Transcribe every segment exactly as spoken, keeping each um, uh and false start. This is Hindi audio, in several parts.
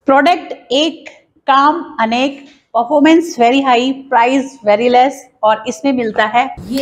प्रोडक्ट एक, काम अनेक, performance very high, price very less, और इसमें मिलता है ये।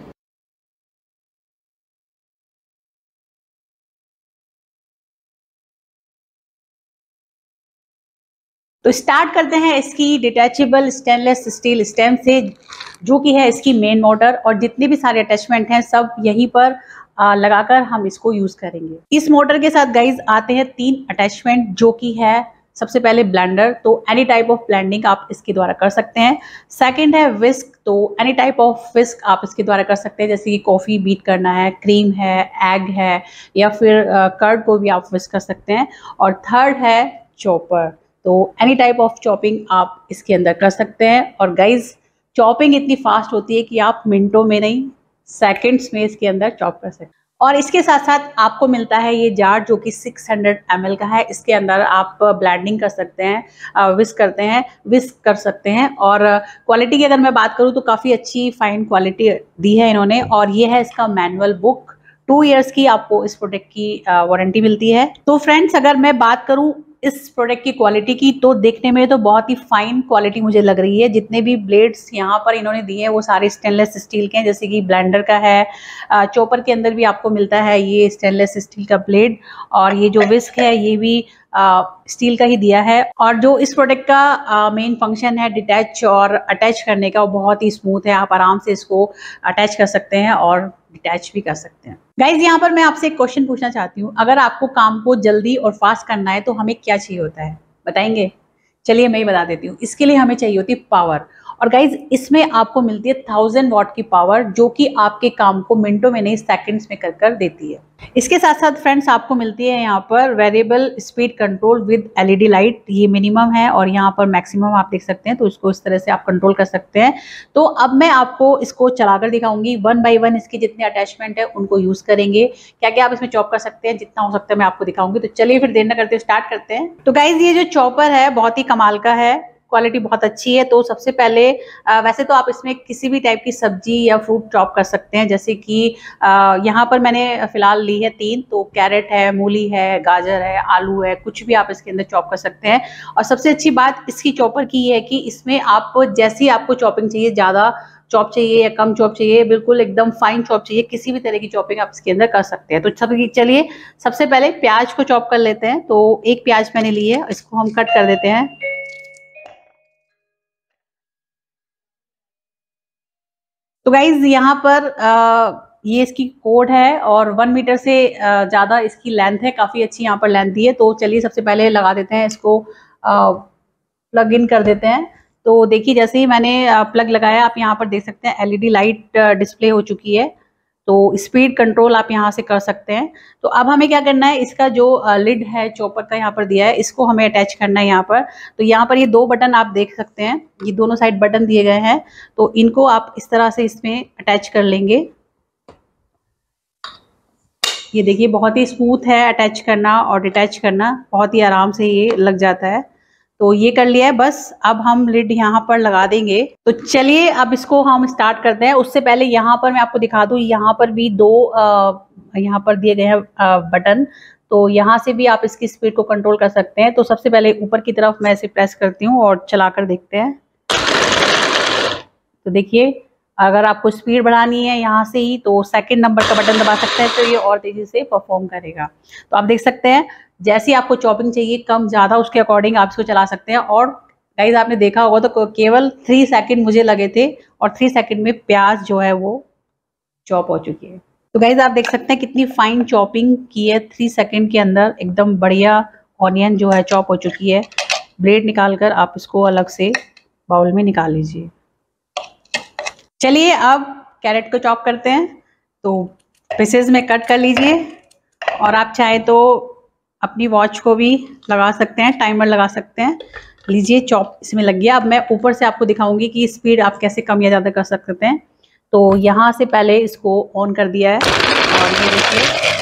तो स्टार्ट करते हैं इसकी डिटैचेबल स्टेनलेस स्टील स्टेम से, जो कि है इसकी मेन मोटर, और जितने भी सारे अटैचमेंट हैं सब यहीं पर आ, लगाकर हम इसको यूज करेंगे। इस मोटर के साथ गाइज आते हैं तीन अटैचमेंट, जो कि है सबसे पहले ब्लेंडर, तो एनी टाइप ऑफ ब्लेंडिंग आप इसके द्वारा कर सकते हैं। सेकंड है विस्क, तो एनी टाइप ऑफ विस्क आप इसके द्वारा कर सकते हैं, जैसे कि कॉफ़ी बीट करना है, क्रीम है, एग है, या फिर कर्ड को भी आप विस्क कर सकते हैं। और थर्ड है चॉपर, तो एनी टाइप ऑफ चॉपिंग आप इसके अंदर कर सकते हैं। और गाइज चॉपिंग इतनी फास्ट होती है कि आप मिनटों में नहीं सेकंड्स में इसके अंदर चॉप कर सकते हैं। और इसके साथ साथ आपको मिलता है ये जार, जो कि छह सौ एम एल का है। इसके अंदर आप ब्लेंडिंग कर सकते हैं, विस्क करते हैं विस्क कर सकते हैं। और क्वालिटी की अगर मैं बात करूँ तो काफ़ी अच्छी फाइन क्वालिटी दी है इन्होंने। और ये है इसका मैनुअल बुक, टू इयर्स की आपको इस प्रोडक्ट की वारंटी मिलती है। तो फ्रेंड्स, अगर मैं बात करूँ इस प्रोडक्ट की क्वालिटी की, तो देखने में तो बहुत ही फाइन क्वालिटी मुझे लग रही है। जितने भी ब्लेड्स यहाँ पर इन्होंने दिए हैं वो सारे स्टेनलेस स्टील के हैं, जैसे कि ब्लेंडर का है, चॉपर के अंदर भी आपको मिलता है ये स्टेनलेस स्टील का ब्लेड, और ये जो विस्क है ये भी स्टील का ही दिया है। और जो इस प्रोडक्ट का मेन फंक्शन है डिटैच और अटैच करने का, वो बहुत ही स्मूथ है। आप आराम से इसको अटैच कर सकते हैं और डिटैच भी कर सकते हैं। गाइज, यहाँ पर मैं आपसे एक क्वेश्चन पूछना चाहती हूँ, अगर आपको काम को जल्दी और फास्ट करना है तो हमें क्या चाहिए होता है, बताएंगे? चलिए मैं ही बता देती हूँ। इसके लिए हमें चाहिए होती है पावर, और गाइज इसमें आपको मिलती है थाउजेंड वॉट की पावर, जो कि आपके काम को मिनटों में नहीं सेकंड्स में कर कर देती है। इसके साथ साथ फ्रेंड्स आपको मिलती है यहाँ पर variable speed control with LED light. ये मिनिमम है और यहाँ पर मैक्सिमम आप देख सकते हैं, तो इसको इस तरह से आप कंट्रोल कर सकते हैं। तो अब मैं आपको इसको चलाकर दिखाऊंगी, वन बाय वन इसके जितने अटैचमेंट है उनको यूज करेंगे, क्या क्या आप इसमें चॉप कर सकते हैं, जितना हो सकता है मैं आपको दिखाऊंगी। तो चलिए फिर देर न करते हुए स्टार्ट करते हैं। तो गाइज, ये जो चॉपर है बहुत ही कमाल का है, क्वालिटी बहुत अच्छी है। तो सबसे पहले आ, वैसे तो आप इसमें किसी भी टाइप की सब्जी या फ्रूट चॉप कर सकते हैं, जैसे कि यहाँ पर मैंने फिलहाल ली है तीन, तो कैरेट है, मूली है, गाजर है, आलू है, कुछ भी आप इसके अंदर चॉप कर सकते हैं। और सबसे अच्छी बात इसकी चॉपर की ये है कि इसमें आप जैसी आपको चॉपिंग चाहिए, ज़्यादा चॉप चाहिए या कम चॉप चाहिए, बिल्कुल एकदम फाइन चॉप चाहिए, किसी भी तरह की चॉपिंग आप इसके अंदर कर सकते हैं। तो सब चलिए सबसे पहले प्याज को चॉप कर लेते हैं। तो एक प्याज मैंने ली है, इसको हम कट कर देते हैं। तो गाइज यहाँ पर आ, ये इसकी कोड है और वन मीटर से ज़्यादा इसकी लेंथ है, काफ़ी अच्छी यहाँ पर लेंथ दी है। तो चलिए सबसे पहले लगा देते हैं इसको, प्लग इन कर देते हैं। तो देखिए जैसे ही मैंने प्लग लगाया, आप यहाँ पर देख सकते हैं एलईडी लाइट डिस्प्ले हो चुकी है। तो स्पीड कंट्रोल आप यहाँ से कर सकते हैं। तो अब हमें क्या करना है, इसका जो लिड है चॉपर का यहाँ पर दिया है, इसको हमें अटैच करना है यहाँ पर। तो यहाँ पर ये दो बटन आप देख सकते हैं, ये दोनों साइड बटन दिए गए हैं। तो इनको आप इस तरह से इसमें अटैच कर लेंगे। ये देखिए बहुत ही स्मूथ है, अटैच करना और डिटैच करना बहुत ही आराम से ये लग जाता है। तो ये कर लिया है, बस अब हम लिड यहाँ पर लगा देंगे। तो चलिए अब इसको हम स्टार्ट करते हैं। उससे पहले यहाँ पर मैं आपको दिखा दूँ, यहाँ पर भी दो यहाँ पर दिए गए हैं बटन, तो यहाँ से भी आप इसकी स्पीड को कंट्रोल कर सकते हैं। तो सबसे पहले ऊपर की तरफ मैं इसे प्रेस करती हूँ और चलाकर देखते हैं। तो देखिए, अगर आपको स्पीड बढ़ानी है यहाँ से ही, तो सेकंड नंबर का बटन दबा सकते हैं, तो ये और तेजी से परफॉर्म करेगा। तो आप देख सकते हैं जैसी आपको चॉपिंग चाहिए, कम ज़्यादा, उसके अकॉर्डिंग आप इसको चला सकते हैं। और गाइस आपने देखा होगा तो केवल थ्री सेकंड मुझे लगे थे, और थ्री सेकंड में प्याज जो है वो चॉप हो चुकी है। तो गाइस आप देख सकते हैं कितनी फाइन चॉपिंग की है, थ्री सेकंड के अंदर एकदम बढ़िया ऑनियन जो है चॉप हो चुकी है। ब्लेड निकाल कर आप इसको अलग से बाउल में निकाल लीजिए। चलिए अब कैरेट को चॉप करते हैं। तो पीसेस में कट कर लीजिए, और आप चाहे तो अपनी वॉच को भी लगा सकते हैं, टाइमर लगा सकते हैं। लीजिए चॉप इसमें लग गया। अब मैं ऊपर से आपको दिखाऊंगी कि स्पीड आप कैसे कम या ज़्यादा कर सकते हैं। तो यहाँ से पहले इसको ऑन कर दिया है, और ये देखिए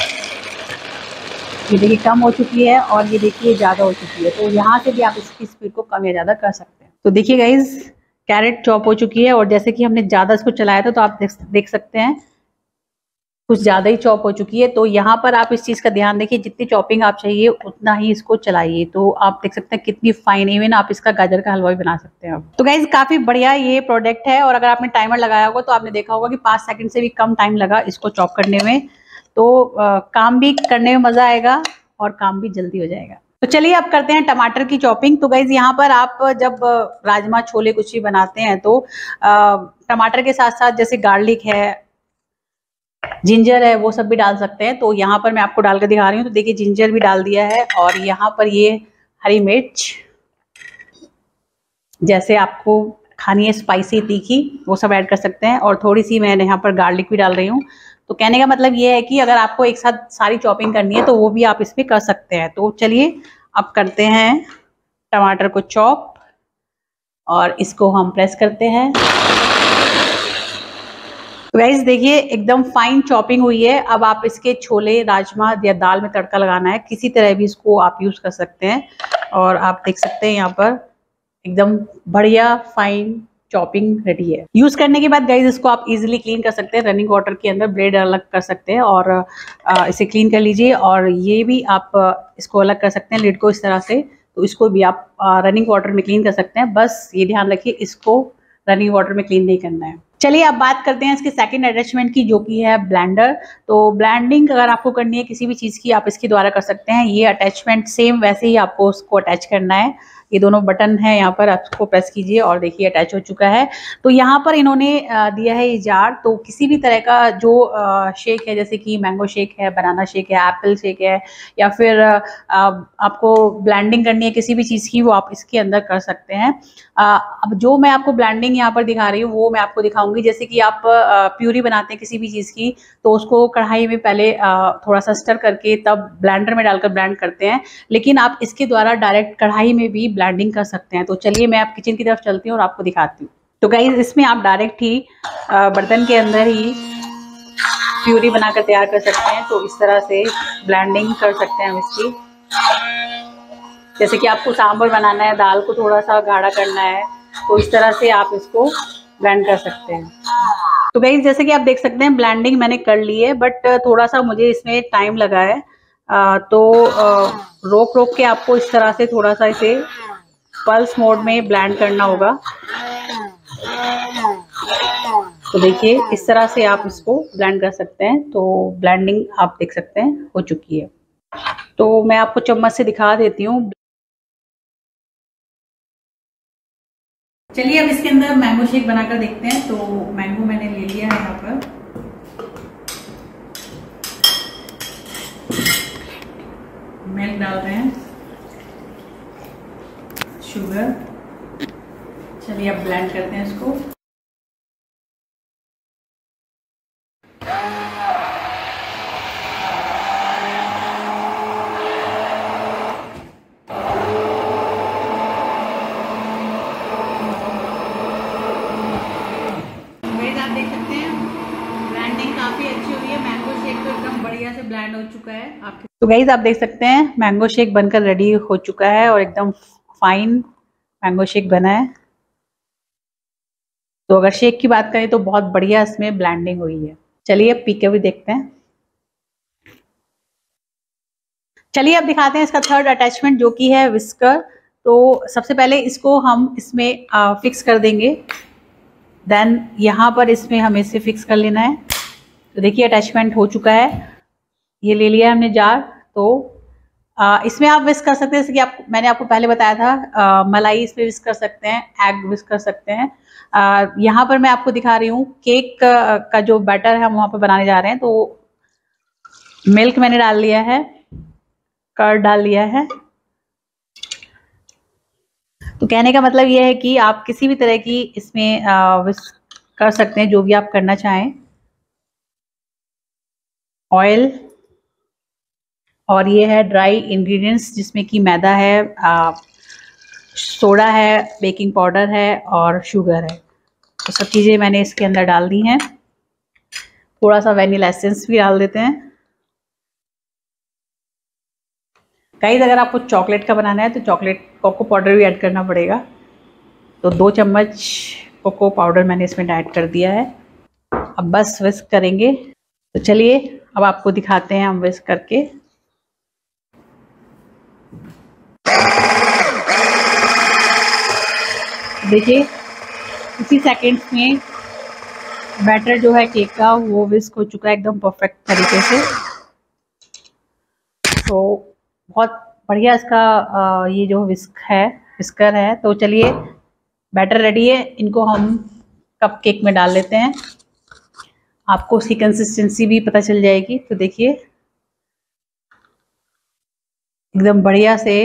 ये देखिए कम हो चुकी है, और ये देखिए ज़्यादा हो चुकी है। तो यहाँ से भी आप इसकी स्पीड को कम या ज़्यादा कर सकते हैं। तो देखिए गाइज, कैरेट चॉप हो चुकी है, और जैसे कि हमने ज़्यादा इसको चलाया था, तो आप देख, देख सकते हैं कुछ ज़्यादा ही चॉप हो चुकी है। तो यहाँ पर आप इस चीज़ का ध्यान देखिए, जितनी चॉपिंग आप चाहिए उतना ही इसको चलाइए। तो आप देख सकते हैं कितनी फाइन, इवन आप इसका गाजर का हलवा भी बना सकते हैं। तो गाइज काफ़ी बढ़िया ये प्रोडक्ट है, और अगर आपने टाइमर लगाया होगा तो आपने देखा होगा कि पाँच सेकंड से भी कम टाइम लगा इसको चॉप करने में। तो आ, काम भी करने में मज़ा आएगा और काम भी जल्दी हो जाएगा। तो चलिए अब करते हैं टमाटर की चॉपिंग। तो गाइज यहाँ पर आप जब राजमा छोले कुछ भी बनाते हैं तो आ, टमाटर के साथ साथ जैसे गार्लिक है, जिंजर है, वो सब भी डाल सकते हैं। तो यहाँ पर मैं आपको डाल कर दिखा रही हूँ। तो देखिए जिंजर भी डाल दिया है, और यहाँ पर ये हरी मिर्च, जैसे आपको खानी है स्पाइसी तीखी वो सब ऐड कर सकते हैं, और थोड़ी सी मैंने यहाँ पर गार्लिक भी डाल रही हूँ। तो कहने का मतलब ये है कि अगर आपको एक साथ सारी चॉपिंग करनी है तो वो भी आप इसमें कर सकते हैं। तो चलिए अब करते हैं टमाटर को चॉप, और इसको हम प्रेस करते हैं। गाइस देखिए एकदम फाइन चॉपिंग हुई है। अब आप इसके छोले, राजमा या दाल में तड़का लगाना है, किसी तरह भी इसको आप यूज कर सकते हैं। और आप देख सकते हैं यहाँ पर एकदम बढ़िया फाइन चॉपिंग रेडी है। यूज करने के बाद गाइस इसको आप इजीली क्लीन कर सकते हैं, रनिंग वाटर के अंदर ब्लेड अलग कर सकते हैं और आ, इसे क्लीन कर लीजिए। और ये भी आप इसको अलग कर सकते हैं, लिड को इस तरह से। तो इसको भी आप रनिंग वाटर में क्लीन कर सकते हैं, बस ये ध्यान रखिए इसको रनिंग वाटर में क्लीन नहीं करना है। चलिए अब बात करते हैं इसके सेकंड अटैचमेंट की, जो कि है ब्लेंडर। तो ब्लेंडिंग अगर आपको करनी है किसी भी चीज़ की, आप इसके द्वारा कर सकते हैं। ये अटैचमेंट सेम वैसे ही आपको उसको अटैच करना है। ये दोनों बटन है, यहाँ पर आप इसको प्रेस कीजिए और देखिए अटैच हो चुका है। तो यहाँ पर इन्होंने दिया है ये जार। तो किसी भी तरह का जो शेक है, जैसे कि मैंगो शेक है, बनाना शेक है, एप्पल शेक है, या फिर आपको ब्लेंडिंग करनी है किसी भी चीज़ की, वो आप इसके अंदर कर सकते हैं। अब जो मैं आपको ब्लेंडिंग यहाँ पर दिखा रही हूँ वो मैं आपको दिखाऊंगी। जैसे कि आप प्यूरी बनाते हैं किसी भी चीज़ की, तो उसको कढ़ाई में पहले थोड़ा सा स्टर करके तब ब्लेंडर में डालकर ब्लेंड करते हैं, लेकिन आप इसके द्वारा डायरेक्ट कढ़ाई में भी ब्लेंडिंग कर सकते हैं। तो चलिए मैं आप किचन की तरफ चलती हूँ और आपको दिखाती हूँ। तो गाइस इसमें आप डायरेक्ट ही बर्तन के अंदर ही प्यूरी बनाकर तैयार कर सकते हैं। तो इस तरह से ब्लेंडिंग कर सकते हैं हम इसकी। जैसे कि आपको सांभर बनाना है, दाल को थोड़ा सा गाढ़ा करना है, तो इस तरह से आप इसको ब्लेंड कर सकते हैं। तो गाइस जैसे कि आप देख सकते हैं ब्लेंडिंग मैंने कर ली है, बट थोड़ा सा मुझे इसमें टाइम लगा है। आ, तो आ, रोक रोक के आपको इस तरह से थोड़ा सा इसे पल्स मोड में ब्लेंड करना होगा। तो देखिए इस तरह से आप इसको ब्लेंड कर सकते हैं। तो ब्लेंडिंग आप देख सकते हैं हो चुकी है। तो मैं आपको चम्मच से दिखा देती हूँ। चलिए अब इसके अंदर मैंगो शेक बनाकर देखते हैं। तो मैंगो मैंने ले लिया है यहाँ पर, मिल्क डाल रहे हैं, शुगर। चलिए अब ब्लेंड करते हैं इसको। ब्लेंड हो चुका है आपके। तो गाइस आप देख सकते हैं मैंगो शेक बनकर रेडी हो चुका है, और एकदम फाइन मैंगो शेक बना है। तो अगर शेक की बात करें तो बहुत बढ़िया इसमें ब्लेंडिंग हुई है। चलिए अब पी के भी देखते हैं। चलिए अब दिखाते हैं इसका थर्ड अटैचमेंट, जो कि है विस्कर। तो सबसे पहले इसको हम इसमें आ, फिक्स कर देंगे। देन यहाँ पर इसमें हमें इसे फिक्स कर लेना है। तो देखिए अटैचमेंट हो चुका है, ये ले लिया हमने जार। तो आ, इसमें आप विस्क कर सकते हैं, जैसे कि आप मैंने आपको पहले बताया था, आ, मलाई इसमें विस्क कर सकते हैं, एग विस्क कर सकते हैं। आ, यहाँ पर मैं आपको दिखा रही हूँ केक का, का जो बैटर है हम वहाँ पर बनाने जा रहे हैं। तो मिल्क मैंने डाल लिया है, कर्ड डाल लिया है। तो कहने का मतलब ये है कि आप किसी भी तरह की इसमें विस्क कर सकते हैं, जो भी आप करना चाहें। ऑयल, और ये है ड्राई इंग्रेडिएंट्स, जिसमें कि मैदा है, आ, सोडा है, बेकिंग पाउडर है और शुगर है। तो सब चीज़ें मैंने इसके अंदर डाल दी हैं। थोड़ा सा वैनिला एसेंस भी डाल देते हैं। गाइस अगर आपको चॉकलेट का बनाना है तो चॉकलेट कोको पाउडर भी ऐड करना पड़ेगा। तो दो चम्मच कोको पाउडर मैंने इसमें ऐड कर दिया है। अब बस विस्क करेंगे। तो चलिए अब आपको दिखाते हैं हम विस्क करके। देखिए इसी सेकंड्स में बैटर जो है केक का वो विस्क हो चुका है एकदम परफेक्ट तरीके से। तो बहुत बढ़िया इसका आ, ये जो विस्क है विस्कर है। तो चलिए बैटर रेडी है, इनको हम कप केक में डाल लेते हैं। आपको उसकी कंसिस्टेंसी भी पता चल जाएगी। तो देखिए एकदम बढ़िया से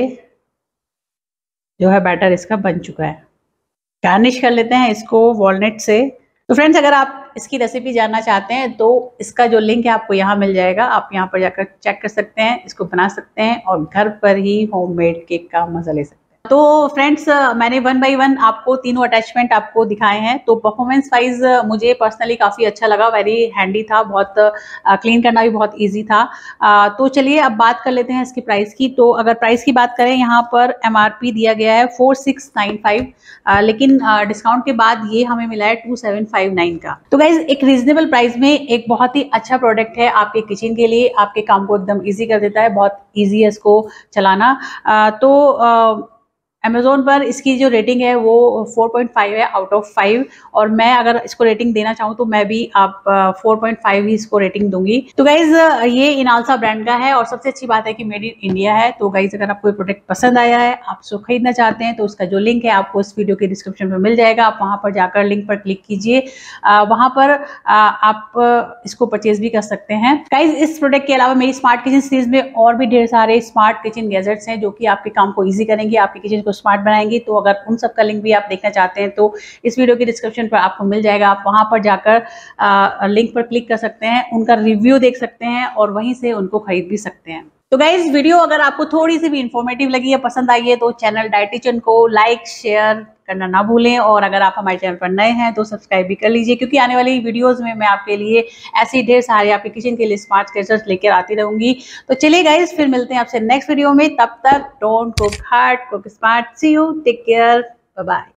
जो है बैटर इसका बन चुका है। गार्निश कर लेते हैं इसको वॉलनट से। तो फ्रेंड्स अगर आप इसकी रेसिपी जानना चाहते हैं तो इसका जो लिंक है आपको यहाँ मिल जाएगा, आप यहाँ पर जाकर चेक कर सकते हैं, इसको बना सकते हैं और घर पर ही होममेड केक का मजा ले सकते हैं। तो फ्रेंड्स मैंने वन बाय वन आपको तीनों अटैचमेंट आपको दिखाए हैं। तो परफॉर्मेंस वाइज मुझे पर्सनली काफ़ी अच्छा लगा, वेरी हैंडी था, बहुत क्लीन करना भी बहुत इजी था। आ, तो चलिए अब बात कर लेते हैं इसकी प्राइस की। तो अगर प्राइस की बात करें यहाँ पर एमआरपी दिया गया है फोर सिक्स नाइन फाइव, लेकिन डिस्काउंट के बाद ये हमें मिला है टू सेवन फाइव नाइन का। तो गाइज एक रीजनेबल प्राइस में एक बहुत ही अच्छा प्रोडक्ट है आपके किचन के लिए, आपके काम को एकदम ईजी कर देता है, बहुत ईजी है इसको चलाना। आ, तो आ, अमेज़ोन पर इसकी जो रेटिंग है वो फोर पॉइंट फाइव है आउट ऑफ फाइव, और मैं अगर इसको रेटिंग देना चाहूँ तो मैं भी आप फोर पॉइंट फाइव ही इसको रेटिंग दूंगी। तो गाइज ये इनालसा ब्रांड का है और सबसे अच्छी बात है कि मेड इन इंडिया है। तो गाइज अगर आपको ये प्रोडक्ट पसंद आया है, आप इसको खरीदना चाहते हैं, तो उसका जो लिंक है आपको इस वीडियो के डिस्क्रिप्शन में मिल जाएगा। आप वहाँ पर जाकर लिंक पर क्लिक कीजिए, वहाँ पर आ, आप इसको परचेज भी कर सकते हैं। गाइज इस प्रोडक्ट के अलावा मेरी स्मार्ट किचन सीरीज में और भी ढेर सारे स्मार्ट किचन गैजेट्स हैं जो कि आपके काम को ईजी करेंगे, आपके किचन को स्मार्ट बनाएंगे। तो अगर उन सब का लिंक भी आप देखना चाहते हैं तो इस वीडियो के डिस्क्रिप्शन पर आपको मिल जाएगा, आप वहां पर जाकर आ, लिंक पर क्लिक कर सकते हैं, उनका रिव्यू देख सकते हैं और वहीं से उनको खरीद भी सकते हैं। तो गाइज वीडियो अगर आपको थोड़ी सी भी इंफॉर्मेटिव लगी है, पसंद आई है, तो चैनल डाइटिशियन को लाइक शेयर करना ना भूलें, और अगर आप हमारे चैनल पर नए हैं तो सब्सक्राइब भी कर लीजिए, क्योंकि आने वाली वीडियोस में मैं आपके लिए ऐसी ढेर सारे आपके किचन के लिए स्मार्ट गैजेट्स लेकर आती रहूंगी। तो चलिए गाइज फिर मिलते हैं आपसे नेक्स्ट वीडियो में, तब तक don't cook hard cook smart, see you, take care, bye bye.